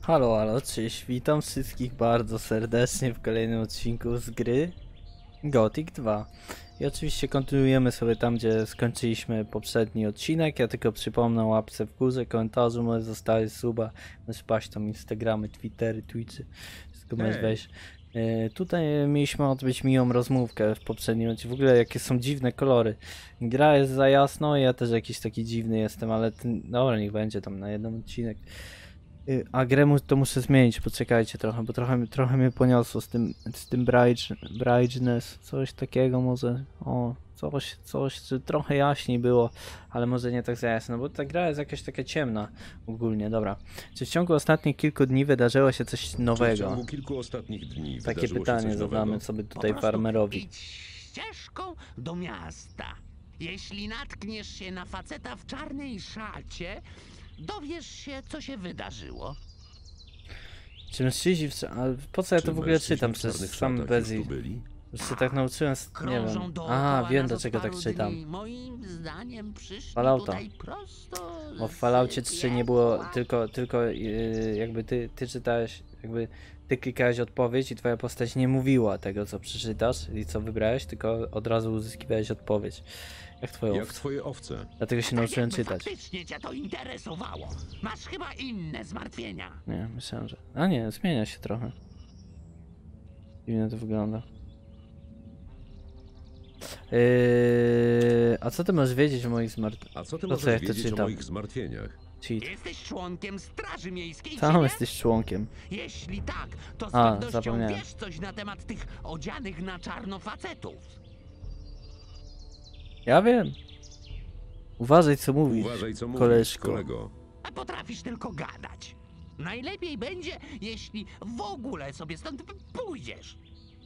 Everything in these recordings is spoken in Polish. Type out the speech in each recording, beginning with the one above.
Halo, halo, cześć, witam wszystkich bardzo serdecznie w kolejnym odcinku z gry Gothic 2. I oczywiście kontynuujemy sobie tam, gdzie skończyliśmy poprzedni odcinek. Ja tylko przypomnę, łapce w górze, komentarzu, możesz zostawić suba, możesz paść tam Instagramy, Twittery, Twitchy, wszystko możesz wejść. Tutaj mieliśmy odbyć miłą rozmówkę w poprzednim odcinku. W ogóle jakie są dziwne kolory. Gra jest za jasno, ja też jakiś taki dziwny jestem, ale dobra, niech będzie tam na jeden odcinek. A grę to muszę zmienić, poczekajcie trochę, bo trochę mnie poniosło z tym brightness, coś takiego może, o, coś, czy trochę jaśniej było, ale może nie tak za jasno, bo ta gra jest jakaś taka ciemna ogólnie, dobra. Czy w ciągu ostatnich kilku dni wydarzyło się coś nowego? Czy w ciągu kilku ostatnich dni Takie wydarzyło się pytanie coś zadamy nowego? sobie tutaj Po prostu farmerowi. idź ścieżką do miasta. Jeśli natkniesz się na faceta w czarnej szacie, dowiesz się, co się wydarzyło. Czy mężczyźni ale po co ja Czy to w ogóle mężczyźni czytam w przez czarnych sam szatach bez już tu byli? już się tak nauczyłem, nie Krążą wiem. dookoła Wiem nas do od czego tak paru czytam. dni. Moim zdaniem przyszli Fallouta. tutaj prosto Bo w z Falloutie 3 nie było piekła. tylko jakby ty czytałeś, jakby ty klikałeś odpowiedź i twoja postać nie mówiła tego co przeczytasz i co wybrałeś, tylko od razu uzyskiwałeś odpowiedź. Jak twoje Jak owce. twoje owce? Dlatego się nauczyłem Jakby czytać. faktycznie cię to interesowało. Masz chyba inne zmartwienia. Nie, myślałem, że... A nie, zmienia się trochę. Dziwnie to wygląda. A co ty możesz wiedzieć o moich A co ty To co, możesz jak to wiedzieć o czytam? moich zmartwieniach? Cheat. Jesteś członkiem Straży Miejskiej, Sam czy nie? jesteś członkiem. Jeśli tak, to z A, pewnością zapomniałem. wiesz coś na temat tych odzianych na czarno facetów. Ja wiem. Uważaj co mówisz, Uważaj co mówisz, koleżko. kolego. A potrafisz tylko gadać. Najlepiej będzie, jeśli w ogóle sobie stąd pójdziesz.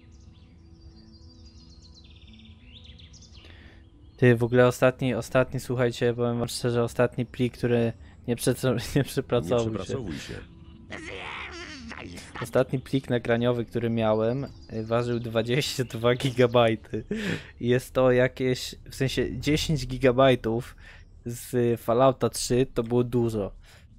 Ty, w ogóle ostatni, słuchajcie, powiem wam szczerze, ostatni plik, który nie Nie przepracował się. przepracowuj się. Zjeżdżaj stąd. Ostatni plik nagraniowy, który miałem, ważył 22 GB. Jest to jakieś, w sensie 10 GB z Fallouta 3 to było dużo.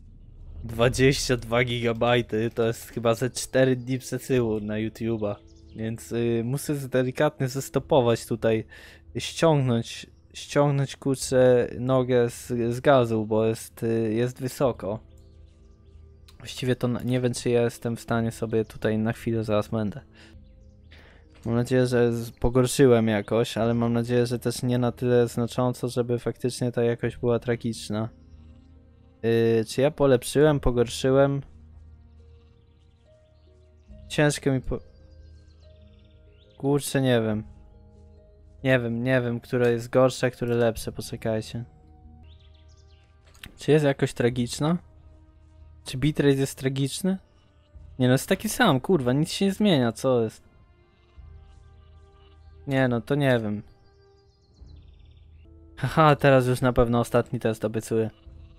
22 GB to jest chyba ze 4 dni przesyłu na YouTube'a. Więc muszę delikatnie zestopować tutaj, ściągnąć kurczę nogę z gazu, bo jest wysoko. Właściwie to nie wiem, czy ja jestem w stanie sobie tutaj na chwilę, zaraz będę. Mam nadzieję, że pogorszyłem jakoś, ale mam nadzieję, że też nie na tyle znacząco, żeby faktycznie ta jakość była tragiczna. Czy ja polepszyłem, pogorszyłem? Ciężko mi Kurczę, nie wiem. Nie wiem, które jest gorsze, a które lepsze, poczekajcie. Czy jest jakoś tragiczna? Czy bitrate jest tragiczny? Nie no, jest taki sam, kurwa, nic się nie zmienia, co jest? Nie no, to nie wiem. Haha, teraz już na pewno ostatni test obiecuję.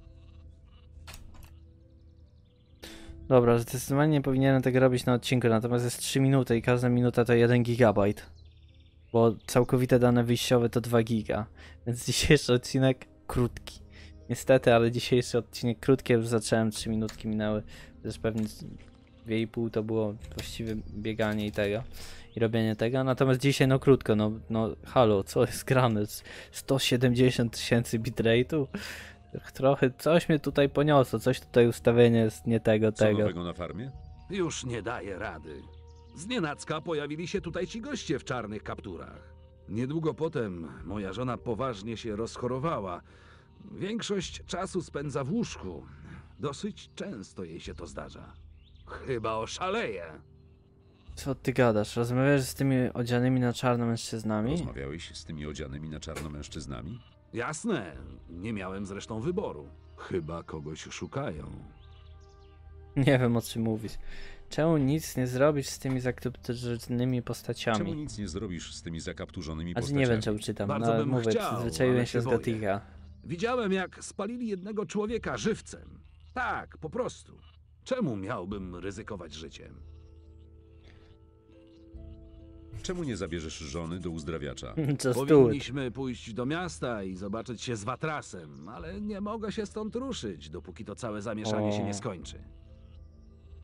Dobra, zdecydowanie nie powinienem tego robić na odcinku, natomiast jest 3 minuty i każda minuta to 1 GB. Bo całkowite dane wyjściowe to 2 giga. Więc dzisiejszy odcinek krótki. Niestety, ale dzisiejszy odcinek krótki, już zacząłem 3 minutki minęły. Też pewnie 2,5 to było właściwie bieganie i tego. I robienie tego. Natomiast dzisiaj no krótko, no halo, co jest grane? 170 000 bitrate'u? Trochę, coś mnie tutaj poniosło, coś tutaj ustawienie jest nie tego. Co nowego na farmie? Już nie daje rady. Znienacka pojawili się tutaj ci goście w czarnych kapturach. Niedługo potem moja żona poważnie się rozchorowała. Większość czasu spędza w łóżku. Dosyć często jej się to zdarza. Chyba oszaleje. Co ty gadasz? Rozmawiasz z tymi odzianymi na czarno mężczyznami? Rozmawiałeś z tymi odzianymi na czarno mężczyznami? Jasne, nie miałem zresztą wyboru. Chyba kogoś szukają. Nie wiem o czym mówisz. Czemu nic nie zrobić z tymi zakapturzonymi Czemu postaciami? nic nie zrobisz z tymi zakapturzonymi Aż postaciami? nie wiem czemu czytam, Bardzo no bym mówię, chciał, przyzwyczaiłem ale się się z boję. Gothica. Widziałem, jak spalili jednego człowieka żywcem. Tak, po prostu. Czemu miałbym ryzykować życiem? Czemu nie zabierzesz żony do uzdrawiacza? Just do it. Powinniśmy pójść do miasta i zobaczyć się z Watrasem, ale nie mogę się stąd ruszyć, dopóki to całe zamieszanie się nie skończy.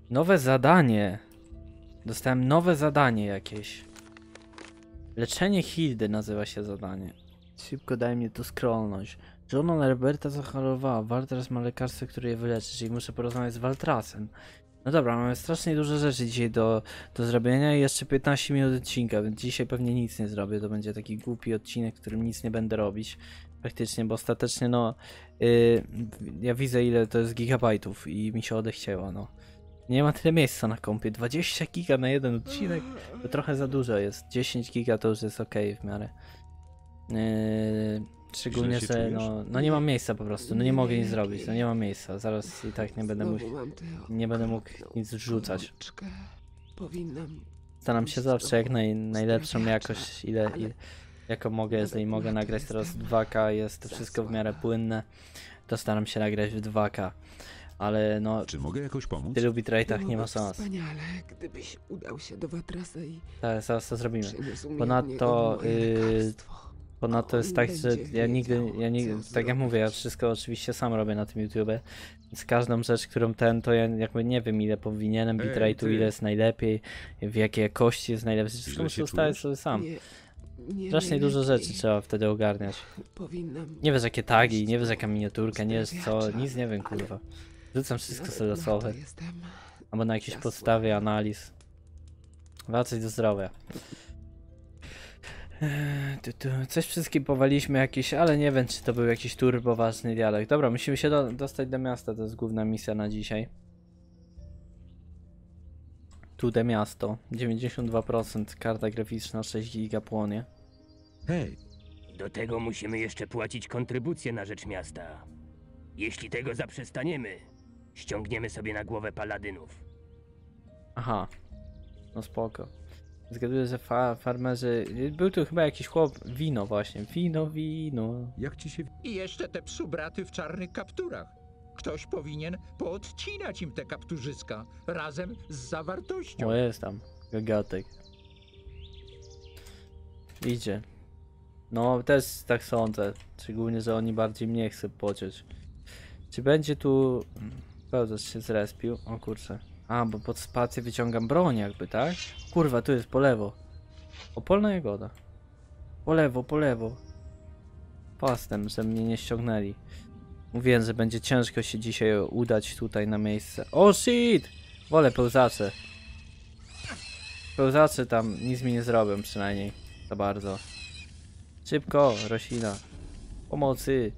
Nowe zadanie. Dostałem nowe zadanie jakieś. Leczenie Hildy nazywa się zadanie. Szybko daj mnie to scrollnąć. Żona Roberta zachorowała. Waltras ma lekarstwo, które je wyleczy, czyli muszę porozmawiać z Waltrasem. No dobra, mamy strasznie dużo rzeczy dzisiaj do zrobienia i jeszcze 15 minut odcinka, więc dzisiaj pewnie nic nie zrobię. To będzie taki głupi odcinek, w którym nic nie będę robić. Praktycznie, bo ostatecznie no... ja widzę ile to jest gigabajtów i mi się odechciało, no. Nie ma tyle miejsca na kompie. 20 giga na jeden odcinek to trochę za dużo jest. 10 giga to już jest ok w miarę. Szczególnie, Źle się że czujesz? no nie mam miejsca po prostu. No nie mogę nic zrobić. No nie mam miejsca. Zaraz i tak nie będę mógł nic wrzucać. Powinnam. Staram się zawsze jak najlepszą jakość, jaką mogę, jeżeli mogę nagrać teraz 2K, jest to wszystko w miarę płynne, to staram się nagrać w 2K. Ale no, Czy mogę jakoś pomóc? w tylu bitrate'ach nie ma Byłoby szans. Wspaniale, gdybyś udał się do Watrasa i Tak, zaraz to zrobimy. przyniósł mi Ponadto, od niego moje lekarstwo. Ponadto jest tak, że Będzie ja nigdy, wiedział, co tak jak mówię, ja zrobić. wszystko oczywiście sam robię na tym YouTube, więc każdą rzecz, którą to ja jakby nie wiem ile powinienem Ej, bitrate'u, ty. ile jest najlepiej, w jakiej jakości jest najlepszy, wszystko Źle muszę się ustalić czujesz? sobie sam. Nie Strasznie dużo najlepiej. rzeczy trzeba wtedy ogarniać. Powinnam. Nie wiesz jakie tagi, nie wiesz jaka miniaturka, nie wiesz co, Uzdrawiacza, nic nie wiem ale kurwa. Rzucam wszystko Nawet sobie na to losowe, jestem albo na jakieś za podstawie słaby. analiz. Wracaj do zdrowia. Coś wszystkim powaliśmy jakieś, ale nie wiem czy to był jakiś turbo ważny dialog. Dobra, musimy się dostać do miasta, to jest główna misja na dzisiaj. Tu de miasto, 92%, karta graficzna 6 giga płonie. Hej, Do tego musimy jeszcze płacić kontrybucje na rzecz miasta. Jeśli tego zaprzestaniemy, ściągniemy sobie na głowę paladynów. Aha, no spoko. Zgaduję, że farmerzy... Był tu chyba jakiś chłop, wino właśnie, wino. jak ci się... I jeszcze te psubraty w czarnych kapturach. Ktoś powinien poodcinać im te kapturzyska razem z zawartością. O, jest tam, gagatek. Idzie. No, też tak sądzę. Szczególnie, że oni bardziej mnie chcą pociąć. Czy będzie tu... Pełzacz się zrespił. O kurczę. A, bo pod spację wyciągam broń jakby, tak? Kurwa, tu jest po lewo. Opolna jagoda. Po lewo. Pastem, że mnie nie ściągnęli. Mówiłem, że będzie ciężko się dzisiaj udać tutaj na miejsce. O shit! Wolę pełzacze. Pełzacze tam nic mi nie zrobią przynajmniej. Za bardzo. Szybko, roślina. Pomocy.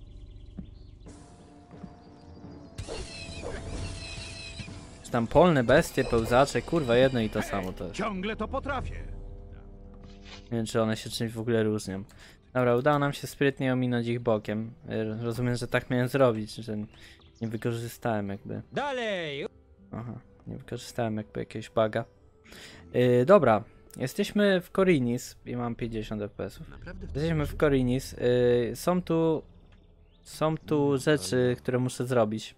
Czy tam polne bestie, pełzacze, kurwa jedno i to samo to jest. Ciągle to potrafię. Nie wiem czy one się czymś w ogóle różnią. Dobra, udało nam się sprytnie ominąć ich bokiem. Rozumiem, że tak miałem zrobić, że nie wykorzystałem jakby. Dalej! Aha, nie wykorzystałem jakby jakiegoś buga. Dobra, jesteśmy w Korinis i mam 50 FPS-ów. Jesteśmy w Korinis. Są tu rzeczy, które muszę zrobić.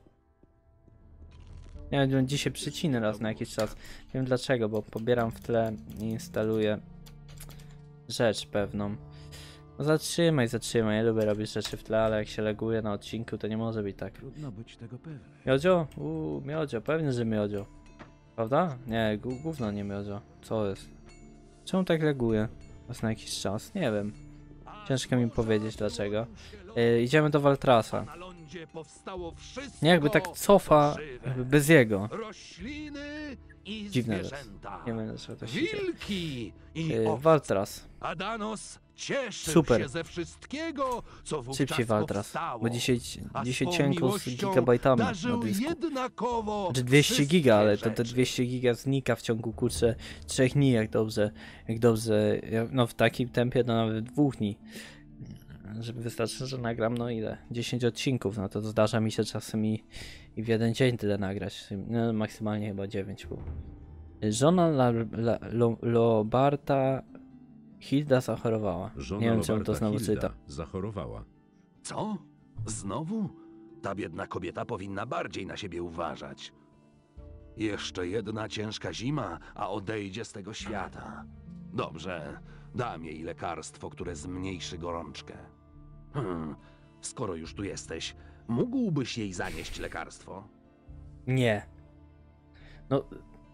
Ja wiem, dzisiaj przycinę raz na jakiś czas. Nie wiem dlaczego, bo pobieram w tle i instaluję rzecz pewną. No zatrzymaj. Ja lubię robić rzeczy w tle, ale jak się leguje na odcinku, to nie może być tak. Trudno być tego pewny. Miodzio? Miodzio, pewnie, że miodzio. Prawda? Nie, gówno nie miodzio. Co jest? Czemu tak leguje? Raz na jakiś czas? Nie wiem. Ciężko mi powiedzieć dlaczego. Idziemy do Waltrasa. Na lądzie powstało wszystko, Nie, jakby tak cofa, co żywe. jakby bez jego. Rośliny i Dziwne zwierzęta. Nie wiem, dlaczego to się dzieje. Wilki i owce. Waltras. Adanos cieszył Super. się ze wszystkiego, co wówczas Szybciej Waltras. powstało. Bo dzisiaj A cienko swą z miłością gigabajtami na darzył dysku. jednakowo Znaczy 200 giga, ale to te wszystkie 200 giga znika w ciągu kurczę 3 dni, jak dobrze, no w takim tempie to nawet 2 dni. Żeby wystarczy, że nagram, no ile? 10 odcinków, no to zdarza mi się czasem i w jeden dzień tyle nagrać. No, maksymalnie chyba 9 było. Żona Lobarta Hilda zachorowała. Żona Nie wiem, czemu to Roberta znowu Hilda czytam. zachorowała. Co? Znowu? Ta biedna kobieta powinna bardziej na siebie uważać. Jeszcze jedna ciężka zima, a odejdzie z tego świata. Dobrze, dam jej lekarstwo, które zmniejszy gorączkę. Skoro już tu jesteś, mógłbyś jej zanieść lekarstwo? Nie. No...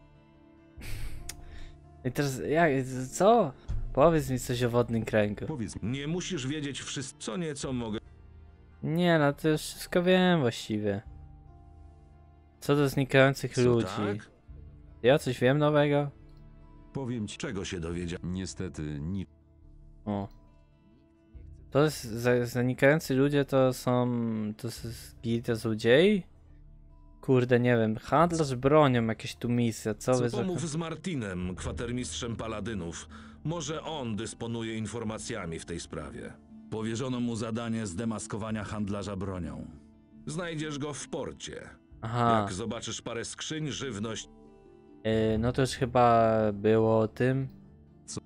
I teraz, jak, co? Powiedz mi coś o wodnym kręgu. Powiedz, Nie musisz wiedzieć wszystko, co nieco mogę. Nie, no to już wszystko wiem właściwie. Co do znikających Co, ludzi. tak? Ja coś wiem nowego? powiem ci, Czego się dowiedziałem? niestety nic. O. To jest, zanikający ludzie to są... To jest gildia złodziei? Kurde, nie wiem. Handlarz bronią, jakieś tu misja, co wy za... Pomów z Martinem, kwatermistrzem paladynów. Może on dysponuje informacjami w tej sprawie. Powierzono mu zadanie zdemaskowania handlarza bronią. Znajdziesz go w porcie. Aha. Jak zobaczysz parę skrzyń, żywność... No to już chyba było o tym. Co?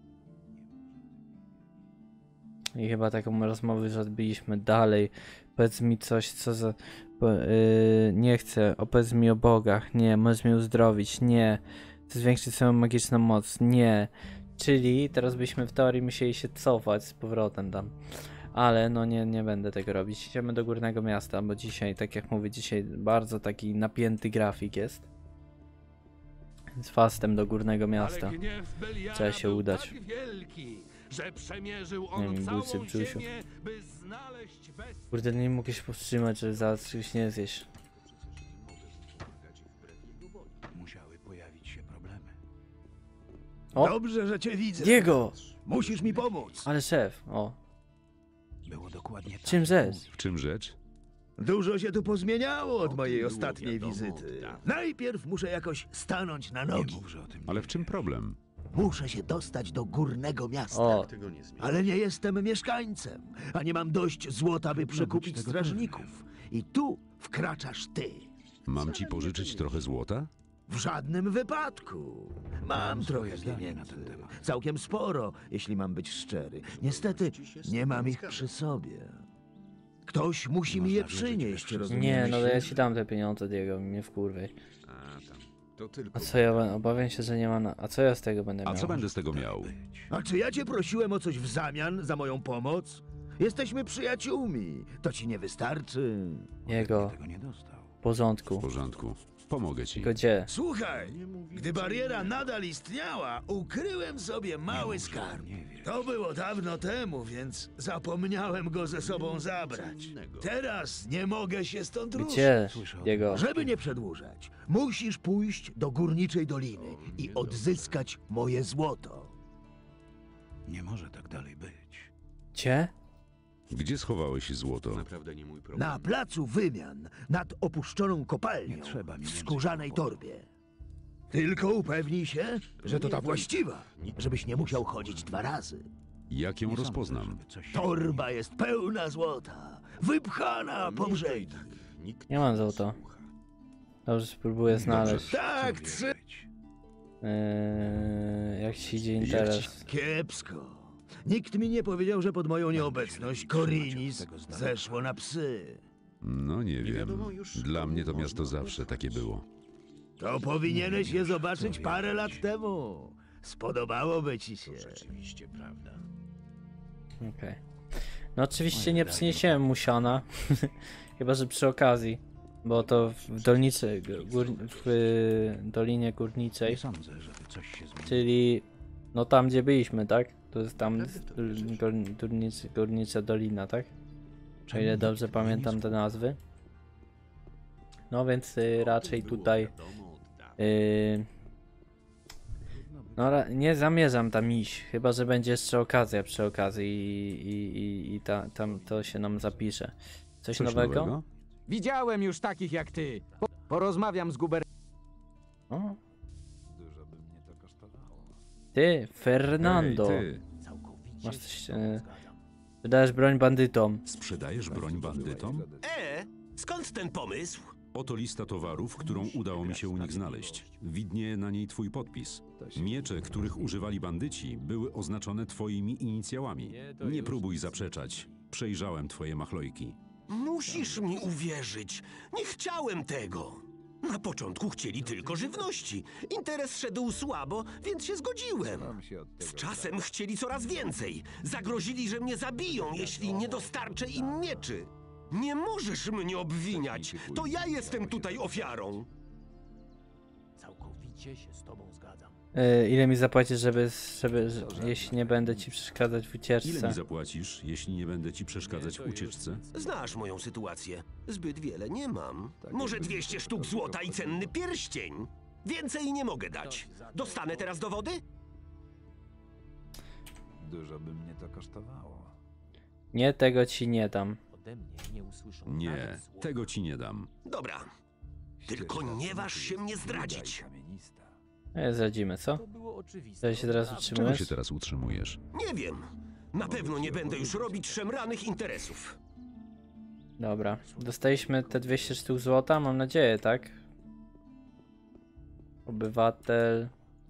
I chyba taką rozmowę już odbiliśmy dalej. Powiedz mi coś, co za... nie chcę. Opowiedz mi o bogach. Nie. Możesz mnie uzdrowić. Nie. Chcę zwiększyć swoją magiczną moc. Nie. Czyli teraz byśmy w teorii musieli się cofać z powrotem tam. Ale no nie będę tego robić. Idziemy do górnego miasta, bo dzisiaj, tak jak mówię, dzisiaj bardzo taki napięty grafik jest. Z fastem do górnego miasta. Ale gniew Beliara Trzeba się był udać. tak wielki, że przemierzył Nie on wiem, całą bucy, brzusiu. ziemię, by znaleźć bestię. Kurde, nie mogę się powstrzymać, żeby zaraz czegoś nie zjeść. Musiały pojawić się problemy. O! Dobrze, że cię widzę. Diego! Musisz mi pomóc. Ale szef, o. Było dokładnie tak. Czym rzecz? W czym rzecz? Dużo się tu pozmieniało od mojej ostatniej wizyty. dawno. Najpierw muszę jakoś stanąć na nogi. Ale w czym problem? Muszę się dostać do górnego miasta. O, Ale nie jestem mieszkańcem, a nie mam dość złota, by przekupić strażników. I tu wkraczasz ty. Mam ci pożyczyć trochę złota? W żadnym wypadku. Mam trochę pieniędzy. Całkiem sporo, jeśli mam być szczery. Niestety nie mam ich przy sobie. Ktoś musi mi je przynieść, rozumiesz? nie, no to ja ci dam te pieniądze, Diego, mnie wkurwej. A co ja, obawiam się, że nie mam na... A co ja z tego będę A miał? co będę z tego miał? A czy ja cię prosiłem o coś w zamian za moją pomoc? Jesteśmy przyjaciółmi. To ci nie wystarczy? Jego, w porządku. W porządku. Pomogę ci. Tylko gdzie? Słuchaj, gdy bariera nadal istniała, ukryłem sobie mały skarb. To było dawno temu, więc zapomniałem go ze sobą zabrać. Teraz nie mogę się stąd ruszyć. Gdzie, Diego? Żeby nie przedłużać, musisz pójść do Górniczej Doliny i odzyskać moje złoto. Nie może tak dalej być. Gdzie? Gdzie schowałeś złoto? Na placu wymian, nad opuszczoną kopalnią, w skórzanej torbie. Tylko upewnij się, że to ta właściwa, żebyś nie musiał chodzić 2 razy. Jak ją rozpoznam? Torba jest pełna złota, wypchana po brzegi. Nie mam złota. Dobrze, spróbuję znaleźć. Tak, Jak ci idzie interes? kiepsko. Nikt mi nie powiedział, że pod moją nieobecność Korinis zeszło na psy. No nie wiem. Dla mnie to miasto zawsze takie było. To powinieneś je zobaczyć parę lat temu. Spodobałoby ci się. Okej. No oczywiście nie przyniesiemy mu siana. Chyba, że przy okazji. Bo to w dolnicy, w Dolinie Górniczej. Czyli no tam gdzie byliśmy, tak? To jest tam Górnicza Dolina, tak? O ile dobrze pamiętam te nazwy. No więc raczej tutaj no nie zamierzam tam iść, chyba że będzie jeszcze okazja przy okazji i tam to się nam zapisze. Coś nowego? Widziałem już takich jak ty. Porozmawiam z gubernatorem. O. Ty, Fernando. Ej, ty. Masz coś... wydajesz broń bandytom. Sprzedajesz broń bandytom? Skąd ten pomysł? Oto lista towarów, którą udało mi się u nich znaleźć. Widnieje na niej twój podpis. Miecze, których używali bandyci, były oznaczone twoimi inicjałami. Nie próbuj zaprzeczać. Przejrzałem twoje machlojki. Musisz mi uwierzyć. Nie chciałem tego. Na początku chcieli tylko żywności. Interes szedł słabo, więc się zgodziłem. Z czasem chcieli coraz więcej. Zagrozili, że mnie zabiją, jeśli nie dostarczę im mieczy. Nie możesz mnie obwiniać. To ja jestem tutaj ofiarą. Ile mi zapłacisz, jeśli nie będę ci przeszkadzać w Ile ucieczce? mi zapłacisz, jeśli nie będę ci przeszkadzać w ucieczce? Znasz moją sytuację. Zbyt wiele nie mam. Może 200 sztuk złota i cenny pierścień. Więcej nie mogę dać. Dostanę teraz dowody? Dużo by mnie to kosztowało. Nie, tego ci nie dam. Nie, tego ci nie dam. Dobra. Tylko nie waż się mnie zdradzić. Zdradzimy, co? Co się teraz Czego utrzymujesz? się teraz utrzymujesz? Nie wiem. Na pewno nie będę już robić szemranych interesów. Dobra, dostaliśmy te 200 sztuk złota, mam nadzieję, tak? Obywatel...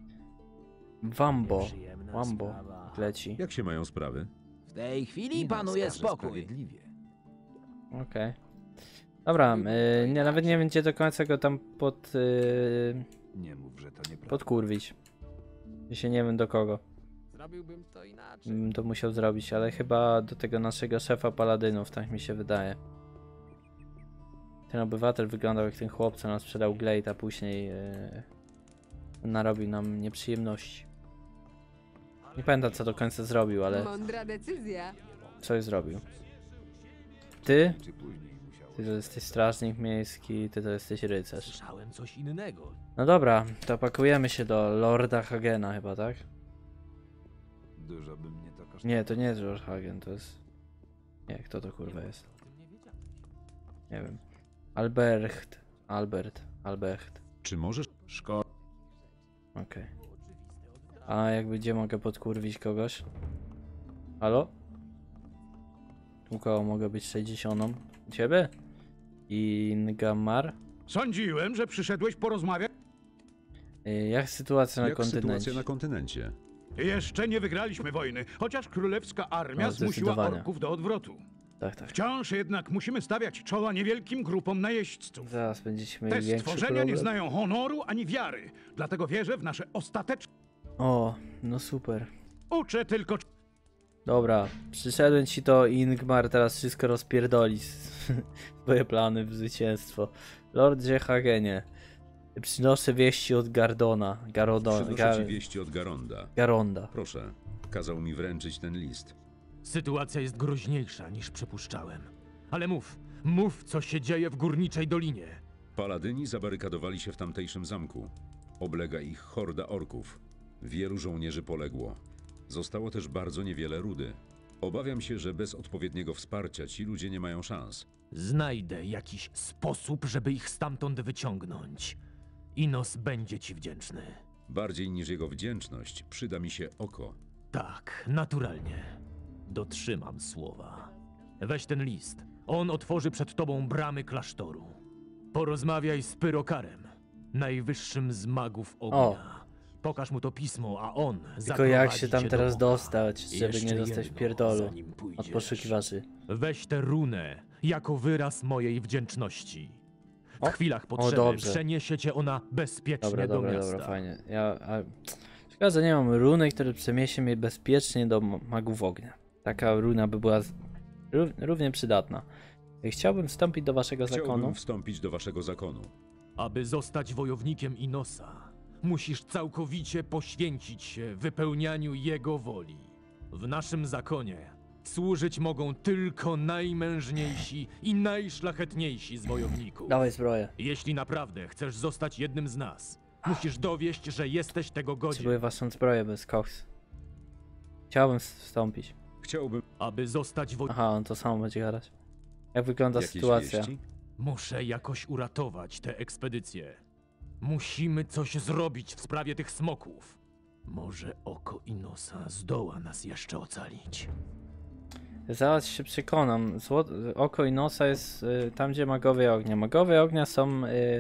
Wambo leci. Jak się mają sprawy? W tej chwili panuje spokój. Okej. Dobra, nie, nawet nie wiem gdzie do końca go tam Nie mów, że to nie podkurwić. Ja się nie wiem do kogo. Zrobiłbym to inaczej. Bym to musiał zrobić, ale chyba do tego naszego szefa paladynów, tak mi się wydaje. Ten obywatel wyglądał jak ten chłop, co nam sprzedał Glade, a później narobił nam nieprzyjemności. Nie pamiętam co do końca zrobił, ale Mądra decyzja. coś zrobił. Ty? Ty to jesteś strażnik miejski, ty to jesteś rycerz. Słyszałem coś innego. No dobra, to pakujemy się do Lorda Hagena chyba, tak? Dużo by mnie to kosztowało. Nie, to nie jest Lord Hagen, to jest... Nie, kto to kurwa jest? Nie wiem. Albrecht. Czy możesz? Okej. A jakby gdzie mogę podkurwić kogoś? Halo? U kogo mogę być 60? U ciebie? Ingamar? Sądziłem, że przyszedłeś porozmawiać. Jak sytuacja na Jak kontynencie? sytuacja na kontynencie? Jeszcze nie wygraliśmy wojny, chociaż królewska armia No, zmusiła zdecydowanie. orków do odwrotu. Tak, tak. Wciąż jednak musimy stawiać czoła niewielkim grupom najeźdźców. Zaraz będziecie mieli Te większy stworzenia problem. nie znają honoru ani wiary, dlatego wierzę w nasze ostateczne... O, no super. Uczę tylko... Dobra, przyszedłem ci to Ingmar teraz wszystko rozpierdoli. Twoje plany w zwycięstwo. Lordzie Hagenie, przynoszę wieści od Gardona. Przynoszę ci wieści od Garonda. Proszę, kazał mi wręczyć ten list. Sytuacja jest groźniejsza niż przypuszczałem. Ale mów co się dzieje w Górniczej Dolinie. Paladyni zabarykadowali się w tamtejszym zamku. Oblega ich horda orków. Wielu żołnierzy poległo. Zostało też bardzo niewiele rudy. Obawiam się, że bez odpowiedniego wsparcia ci ludzie nie mają szans. Znajdę jakiś sposób, żeby ich stamtąd wyciągnąć. Inos będzie ci wdzięczny. Bardziej niż jego wdzięczność przyda mi się oko. Tak, naturalnie. Dotrzymam słowa. Weź ten list. On otworzy przed tobą bramy klasztoru. Porozmawiaj z Pyrokarem, najwyższym z magów ognia. Pokaż mu to pismo, a on Tylko jak się tam cię teraz do Boga. dostać, żeby Jeszcze nie dostać jedno, pierdolu zanim od pójdziesz. poszukiwaczy. Weź tę runę jako wyraz mojej wdzięczności. W O, chwilach o, potrzeby dobrze. przeniesie cię ona bezpiecznie do miasta. Dobra, fajnie. Szkoda, że nie mam runy, które przeniesie mnie bezpiecznie do magów ognia. Taka runa by była równie przydatna. Chciałbym wstąpić do waszego zakonu. Chciałbym wstąpić do waszego zakonu. Aby zostać wojownikiem Inosa, musisz całkowicie poświęcić się wypełnianiu jego woli. W naszym zakonie służyć mogą tylko najmężniejsi i najszlachetniejsi z wojowników. Dawaj zbroję. Jeśli naprawdę chcesz zostać jednym z nas, musisz dowieść, że jesteś tego godzien. Potrzebuję waszą zbroję bez koks. Chciałbym wstąpić. Chciałbym... Aby zostać Aha, on to samo będzie gadać. Jak wygląda Jakieś sytuacja? wieści? Muszę jakoś uratować tę ekspedycję. Musimy coś zrobić w sprawie tych smoków. Może oko Inosa zdoła nas jeszcze ocalić. Zaraz się przekonam. Oko Inosa jest tam, gdzie magowie ognia. Magowie ognia są...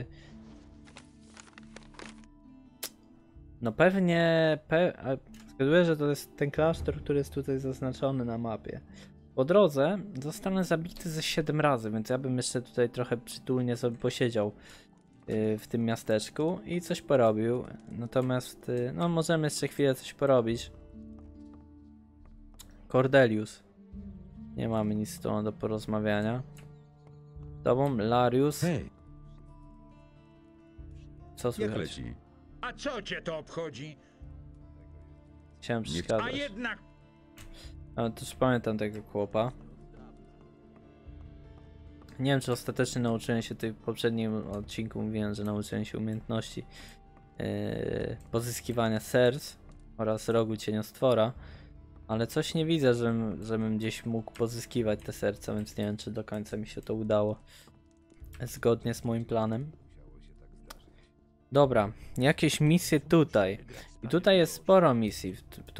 no pewnie... Zgaduję, że to jest ten klasztor, który jest tutaj zaznaczony na mapie. Po drodze zostanę zabity ze 7 razy, więc ja bym jeszcze tutaj trochę przytulnie sobie posiedział w tym miasteczku i coś porobił. Natomiast, no możemy jeszcze chwilę coś porobić. Cordelius. Nie mamy nic z tobą do porozmawiania. Tobą, Larius. Hej. Co Jak słychać? leci? A A co cię to obchodzi? Chciałem A przeszkadzać. jednak... Ale też pamiętam tego chłopa. Nie wiem, czy ostatecznie nauczyłem się, w poprzednim odcinku mówiłem, że nauczyłem się umiejętności pozyskiwania serc oraz rogu cieniostwora, ale coś nie widzę, żebym gdzieś mógł pozyskiwać te serca, więc nie wiem, czy do końca mi się to udało zgodnie z moim planem. Dobra, jakieś misje tutaj. I tutaj jest sporo misji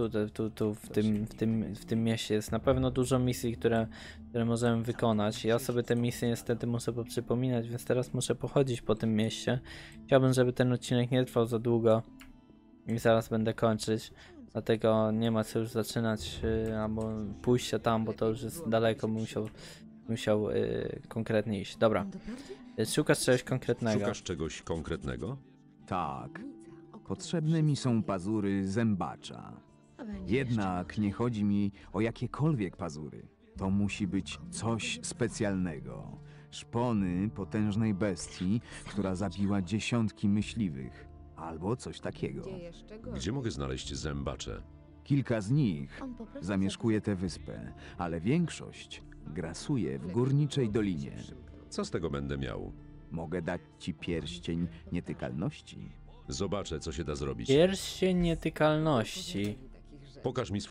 w tym mieście. Jest na pewno dużo misji, które możemy wykonać. Ja sobie te misje niestety muszę poprzypominać, więc teraz muszę pochodzić po tym mieście. Chciałbym, żeby ten odcinek nie trwał za długo i zaraz będę kończyć. Dlatego nie ma co już zaczynać albo pójścia tam, bo to już jest daleko, musiał konkretnie iść. Dobra, szukasz czegoś konkretnego. Szukasz czegoś konkretnego? Tak. Potrzebne mi są pazury zębacza. Jednak nie chodzi mi o jakiekolwiek pazury. To musi być coś specjalnego. Szpony potężnej bestii, która zabiła dziesiątki myśliwych. Albo coś takiego. Gdzie mogę znaleźć zębacze? Kilka z nich zamieszkuje tę wyspę, ale większość grasuje w Górniczej Dolinie. Co z tego będę miał? Mogę dać ci pierścień nietykalności. Zobaczę, co się da zrobić. Pierścień nietykalności. Pokaż mi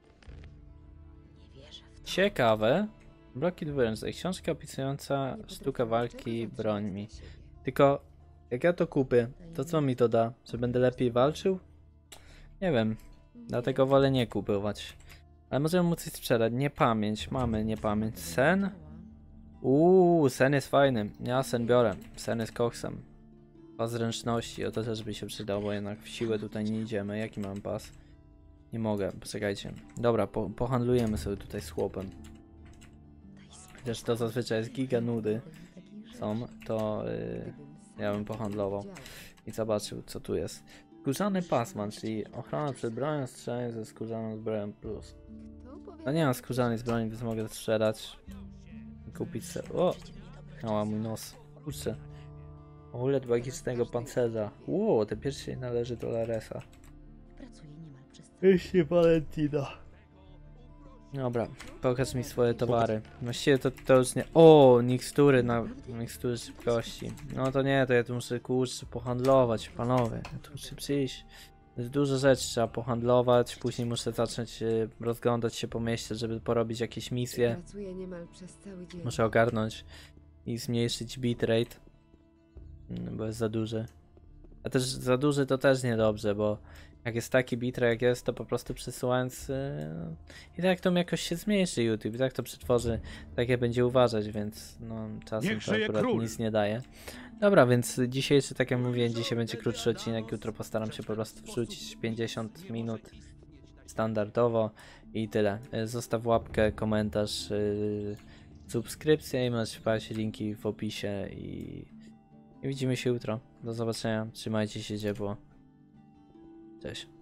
Ciekawe. Bloki dwuręczne. Książka opisująca sztukę walki brońmi. Tylko jak ja to kupię, to co mi to da? Że będę lepiej walczył? Nie wiem. Dlatego wolę nie kupować. Ale możemy mu coś sprzedać. Niepamięć. Mamy niepamięć. Sen? Sen jest fajny. Ja sen biorę. Sen jest koksem. Pas zręczności. O to też by się przydał, bo jednak w siłę tutaj nie idziemy. Jaki mam pas? Nie mogę. Poczekajcie. Dobra, pohandlujemy sobie tutaj z chłopem. Chociaż to zazwyczaj jest giga nudy są, to ja bym pohandlował i zobaczył, co tu jest. Skórzany pasman, czyli ochrona przed bronią, strzelanie ze skórzaną zbroją plus. No nie mam skórzanej zbroi, więc mogę sprzedać i kupić sobie. O! Mała mój nos. Kurczę. Amulet magicznego pancerza. Ło, te pierścień należy do Laresa. Pierścień Valentina. Dobra, pokaż mi swoje towary. Właściwie to już nie... O, mikstury szybkości. No to nie, to ja tu muszę kurczę pohandlować, panowie. Ja tu muszę przyjść. Jest dużo rzeczy trzeba pohandlować, później muszę zacząć rozglądać się po mieście, żeby porobić jakieś misje. Muszę ogarnąć i zmniejszyć bitrate, bo jest za duży. A też za duży to też niedobrze, bo jak jest taki bitrate jak jest, to po prostu przesyłając i tak to jakoś się zmniejszy YouTube, i tak to przetworzy, tak jak będzie uważać, więc no czasem to akurat nic nie daje. Dobra, więc dzisiejszy, tak jak mówiłem, dzisiaj będzie krótszy odcinek, jutro postaram się po prostu wrzucić 50 minut standardowo i tyle. Zostaw łapkę, komentarz, subskrypcję i masz wpaść linki w opisie i widzimy się jutro. Do zobaczenia, trzymajcie się ciepło. Cześć.